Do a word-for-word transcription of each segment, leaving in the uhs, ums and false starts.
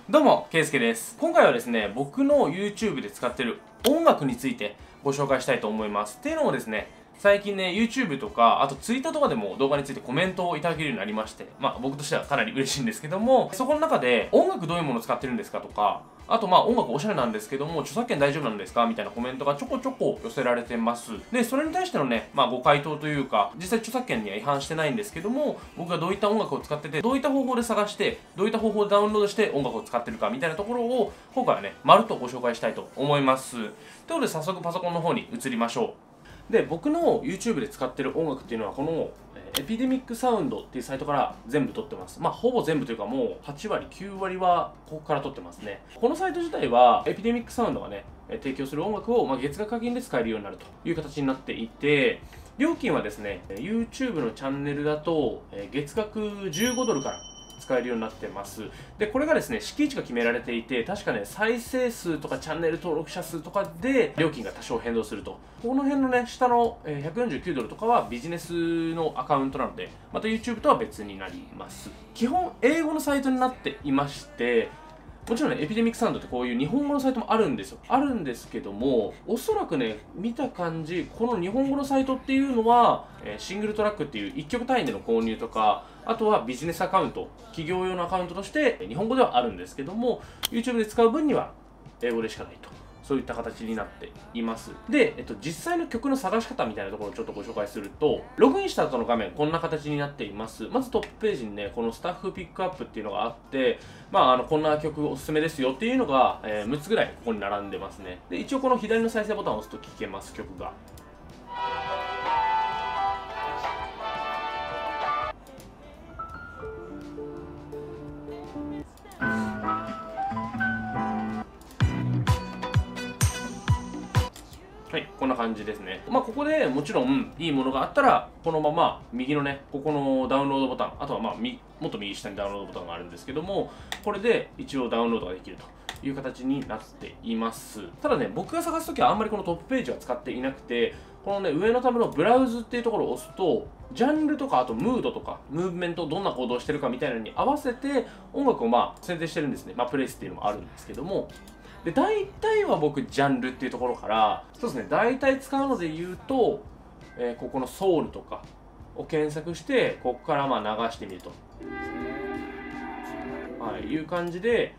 どうも、ケイスケです。今回はですね、僕の YouTube で使ってる音楽についてご紹介したいと思います。っていうのもですね、最近ね、YouTube とか、あと Twitter とかでも動画についてコメントをいただけるようになりまして、まあ僕としてはかなり嬉しいんですけども、そこの中で音楽どういうものを使ってるんですかとか、あとまあ音楽おしゃれなんですけども、著作権大丈夫なんですかみたいなコメントがちょこちょこ寄せられてます。で、それに対してのね、まあご回答というか、実際著作権には違反してないんですけども、僕がどういった音楽を使ってて、どういった方法で探して、どういった方法でダウンロードして音楽を使ってるかみたいなところを、今回はね、まるっとご紹介したいと思います。ということで早速パソコンの方に移りましょう。で、僕の YouTube で使ってる音楽っていうのはこのエピデミックサウンドっていうサイトから全部撮ってます。まあほぼ全部というかもうはちわりきゅうわりはここから撮ってますね。このサイト自体はエピデミックサウンドがね提供する音楽をまあ月額課金で使えるようになるという形になっていて、料金はですね YouTube のチャンネルだと月額じゅうごドルから使えるようになってます。で、これがですね、敷地が決められていて、確かね、再生数とかチャンネル登録者数とかで料金が多少変動すると。この辺のね、下のひゃくよんじゅうきゅうドルとかはビジネスのアカウントなので、また YouTube とは別になります。基本、英語のサイトになっていまして、もちろんね、エピデミックサウンドってこういう日本語のサイトもあるんですよ。あるんですけども、おそらくね、見た感じ、この日本語のサイトっていうのは、えー、シングルトラックっていういっきょく単位での購入とか、あとはビジネスアカウント、企業用のアカウントとして日本語ではあるんですけども、YouTube で使う分には英語でしかないと。そういった形になっています。で、えっと、実際の曲の探し方みたいなところをちょっとご紹介すると、ログインした後の画面、こんな形になっています。まずトップページにね、このスタッフピックアップっていうのがあって、まあ、あの、こんな曲おすすめですよっていうのが、えー、むっつぐらいここに並んでますね。で、一応この左の再生ボタンを押すと聴けます、曲が。はい、こんな感じですね。まあ、ここでもちろんいいものがあったら、このまま右のね、ここのダウンロードボタン、あとはまあ、もっと右下にダウンロードボタンがあるんですけども、これで一応ダウンロードができるという形になっています。ただね、僕が探すときはあんまりこのトップページは使っていなくて、このね、上のタブのブラウズっていうところを押すと、ジャンルとか、あとムードとか、ムーブメント、どんな行動をしてるかみたいなのに合わせて、音楽をまあ、選定してるんですね。まあ、プレイスっていうのもあるんですけども、で、大体は僕、ジャンルっていうところから、そうですね、大体使うので言うと、えー、ここのソウルとかを検索して、ここからまあ流してみると。はい、いう感じで、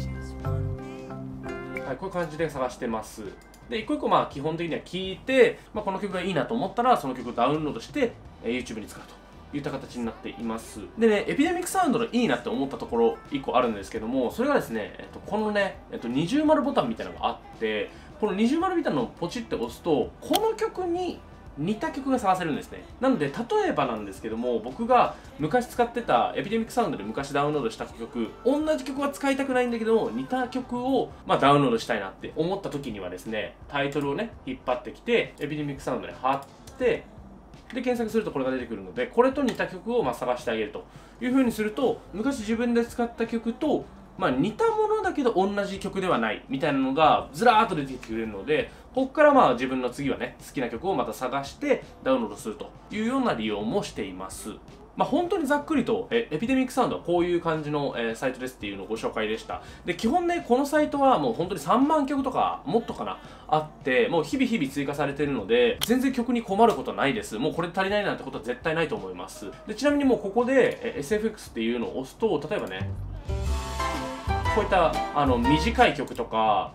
はい、こういう感じで探してます。で、一個一個まあ基本的には聞いて、まあ、この曲がいいなと思ったら、その曲をダウンロードして、えー、YouTube に使うと。いった形になっています。でね、エピデミックサウンドのいいなって思ったところいっこあるんですけども、それがですね、えっと、このね、えっと、二重丸ボタンみたいなのがあって、この二重丸みたいなのをポチって押すと、この曲に似た曲が探せるんですね。なので、例えばなんですけども、僕が昔使ってたエピデミックサウンドで昔ダウンロードした曲、同じ曲は使いたくないんだけど、似た曲を、まあ、ダウンロードしたいなって思った時にはですね、タイトルをね、引っ張ってきて、エピデミックサウンドに貼って、で、検索するとこれが出てくるので、これと似た曲をまあ探してあげるという風にすると、昔自分で使った曲と、まあ、似たものだけど同じ曲ではないみたいなのがずらーっと出てきてくれるので、ここからまあ自分の次はね、好きな曲をまた探してダウンロードするというような利用もしています。まあ、本当にざっくりと、え、エピデミックサウンドはこういう感じの、えー、サイトですっていうのをご紹介でした。で、基本ね、このサイトはもう本当にさんまんきょくとか、もっとかな、あって、もう日々日々追加されてるので、全然曲に困ることはないです。もうこれ足りないなんてことは絶対ないと思います。で、ちなみにもうここで、え、エスエフエックス っていうのを押すと、例えばね、こういった、あの、短い曲とか、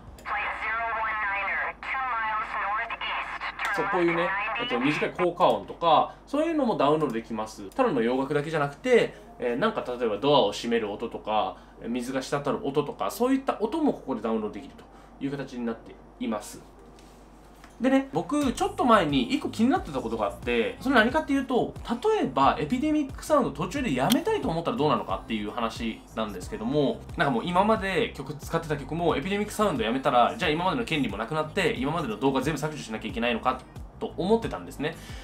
そう、こういうね、えっと、短い効果音とか、そういうのもダウンロードできます。ただの洋楽だけじゃなくて、えー、なんか例えばドアを閉める音とか、水が滴る音とか、そういった音もここでダウンロードできるという形になっています。でね、僕、ちょっと前にいっこ気になってたことがあって、それ何かっていうと、例えば、エピデミックサウンド途中でやめたいと思ったらどうなのかっていう話なんですけども、なんかもう今まで曲使ってた曲も、エピデミックサウンドやめたら、じゃあ今までの権利もなくなって、今までの動画全部削除しなきゃいけないのかと思ってたんですね。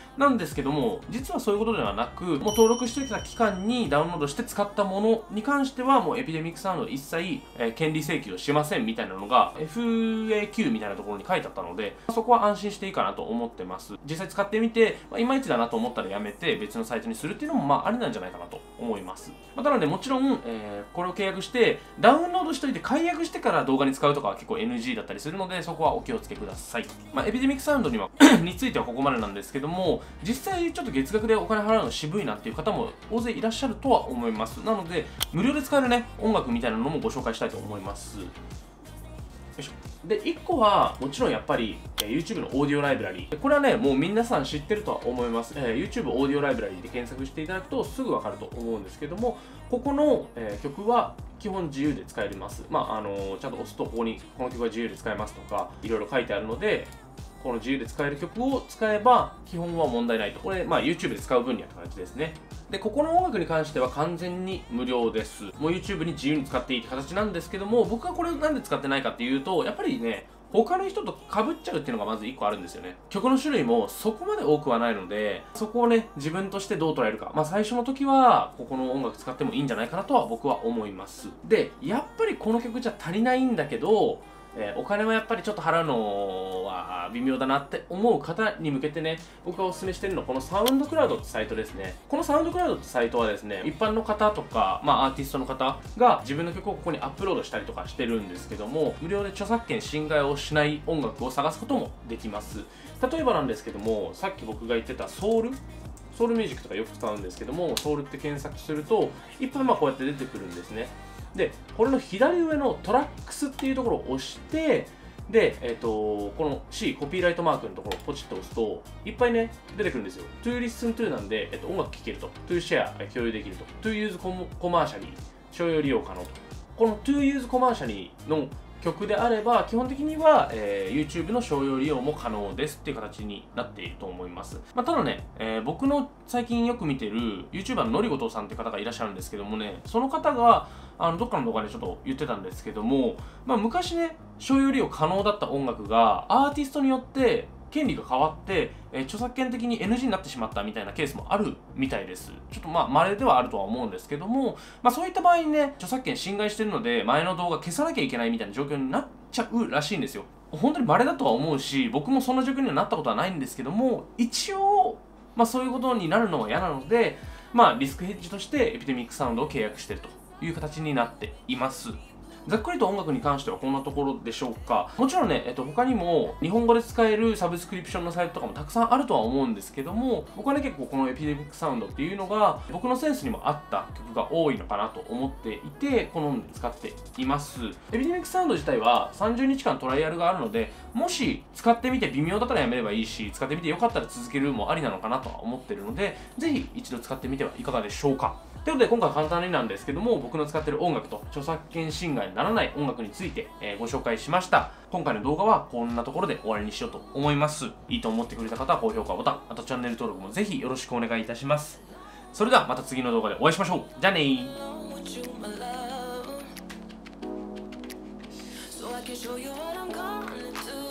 なんですけども、実はそういうことではなく、もう登録してきた期間にダウンロードして使ったものに関しては、もうエピデミックサウンド一切、えー、権利請求をしませんみたいなのが エフエーキュー みたいなところに書いてあったので、そこは安心していいかなと思ってます。実際使ってみて、まあ、いまいちだなと思ったらやめて別のサイトにするっていうのもまあありなんじゃないかなと思います。まあ、ただね、もちろん、えー、これを契約してダウンロードしといて解約してから動画に使うとかは結構 エヌジー だったりするので、そこはお気をつけください。まあ、エピデミックサウンドにはについてはここまでなんですけども、実際ちょっと月額でお金払うの渋いなっていう方も大勢いらっしゃるとは思います。なので無料で使えるね音楽みたいなのもご紹介したいと思います。よいしょ。で、いっこはもちろんやっぱり、えー、YouTube のオーディオライブラリー。これはね、もう皆さん知ってるとは思います。えー、YouTube オーディオライブラリーで検索していただくとすぐわかると思うんですけども、ここの、えー、曲は基本自由で使えます。まあ、あのー、ちゃんと押すとここにこの曲は自由で使えますとかいろいろ書いてあるので、この自由で使える曲を使えば基本は問題ないと。これ、まあ YouTube で使う分にはって感じですね。で、ここの音楽に関しては完全に無料です。もう YouTube に自由に使っていいって形なんですけども、僕はこれなんで使ってないかっていうと、やっぱりね、他の人と被っちゃうっていうのがまずいっこあるんですよね。曲の種類もそこまで多くはないので、そこをね、自分としてどう捉えるか。まあ最初の時は、ここの音楽使ってもいいんじゃないかなとは僕は思います。で、やっぱりこの曲じゃ足りないんだけど、えー、お金はやっぱりちょっと払うのは微妙だなって思う方に向けてね、僕がお勧めしてるのはこのサウンドクラウドってサイトですね。このサウンドクラウドってサイトはですね、一般の方とか、まあアーティストの方が自分の曲をここにアップロードしたりとかしてるんですけども、無料で著作権侵害をしない音楽を探すこともできます。例えばなんですけども、さっき僕が言ってたソウルソウルミュージックとかよく使うんですけども、ソウルって検索すると、いっぱいまあこうやって出てくるんですね。で、これの左上のトラックスっていうところを押して、で、えっと、この C、コピーライトマークのところをポチッと押すと、いっぱいね、出てくるんですよ。to listen to なんで、えっと、音楽聴けると。to share、共有できると。to use commercially、商用利用可能と。この to use commercially の曲であれば、基本的には、えー、YouTube の商用利用も可能ですっていう形になっていると思います。まあ、ただね、えー、僕の最近よく見てる YouTuber ののりごとさんって方がいらっしゃるんですけどもね、その方が、あのどっかの動画でちょっと言ってたんですけども、まあ、昔ね、商用利用可能だった音楽がアーティストによって権利が変わって、えー、著作権的に エヌジー になってしまったみたいなケースもあるみたいです。ちょっとまあ稀ではあるとは思うんですけども、まあそういった場合にね、著作権侵害してるので前の動画消さなきゃいけないみたいな状況になっちゃうらしいんですよ。本当に稀だとは思うし、僕もそんな状況にはなったことはないんですけども、一応、まあそういうことになるのは嫌なので、まあリスクヘッジとしてエピデミックサウンドを契約しているという形になっています。ざっくりと音楽に関してはこんなところでしょうか。もちろんね、えっと、他にも日本語で使えるサブスクリプションのサイトとかもたくさんあるとは思うんですけども、僕はね、結構このエピデミックサウンドっていうのが僕のセンスにも合った曲が多いのかなと思っていて、好んで使っています。エピデミックサウンド自体はさんじゅうにちかんトライアルがあるので、もし使ってみて微妙だったらやめればいいし、使ってみてよかったら続けるもありなのかなとは思ってるので、ぜひ一度使ってみてはいかがでしょうか。ということで今回簡単になんですけども、僕の使っている音楽と著作権侵害にならない音楽について、えー、ご紹介しました。今回の動画はこんなところで終わりにしようと思います。いいと思ってくれた方は高評価ボタン、あとチャンネル登録もぜひよろしくお願いいたします。それではまた次の動画でお会いしましょう。じゃあね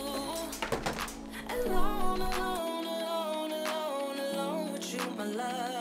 ー。Alone, alone, alone, alone with you, my love.